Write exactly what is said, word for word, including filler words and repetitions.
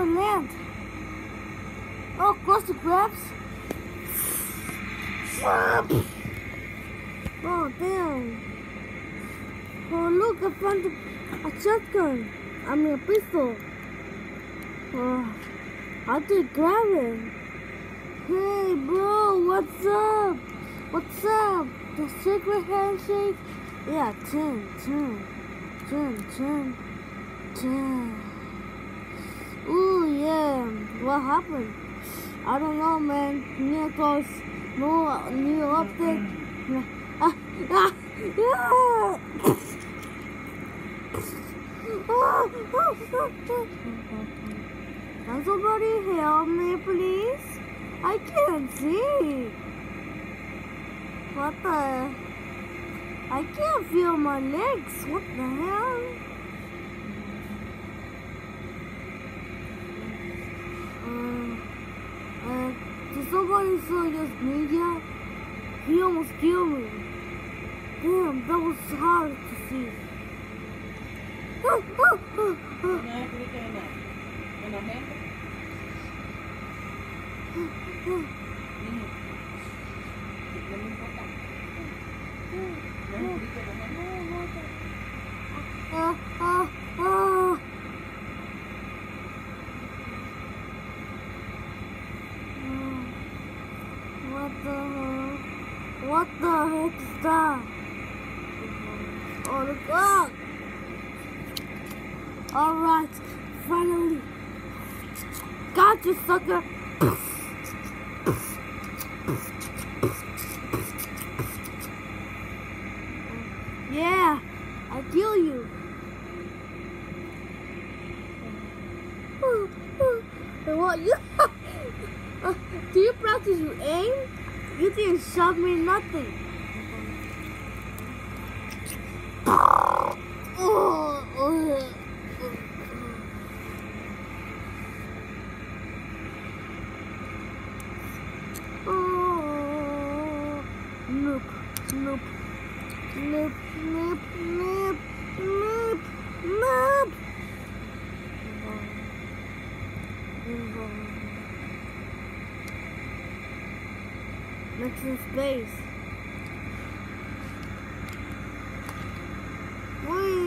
and land. Oh, cross the crabs. Oh, damn. Oh, look, I found a, a shotgun. I mean, a pistol. Oh, I did grab it. Hey, bro, what's up? What's up? The secret handshake? Yeah, ten, ten, ten, ten, ten. Ooh, yeah. What happened? I don't know, man. New cause no new update. Ah, ah, ah. Can somebody help me, please? I can't see. What the? I can't feel my legs. What the hell? Uh, uh, did somebody saw just media? He almost killed me. Damn, that was hard to see. Uh, uh, uh. What the hell? What the heck is that? Oh, look up! Alright, finally. Got you, sucker! Yeah, I'll kill you. What you? uh, do you practice your aim? You didn't shot me nothing. Oh, oh. Oh, nope, nope, nope, nope, nope, nope, nope. Next in space. Wait.